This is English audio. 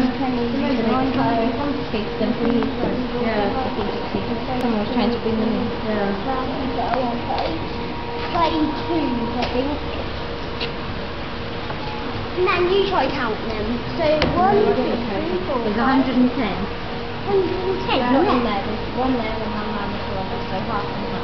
Someone was trying to bring them in. Yeah. Play twos, I think. And then you try counting them. So 1, 2, 3, 4, There's 110. 110. Not in there. There's one there and one there, so half and half.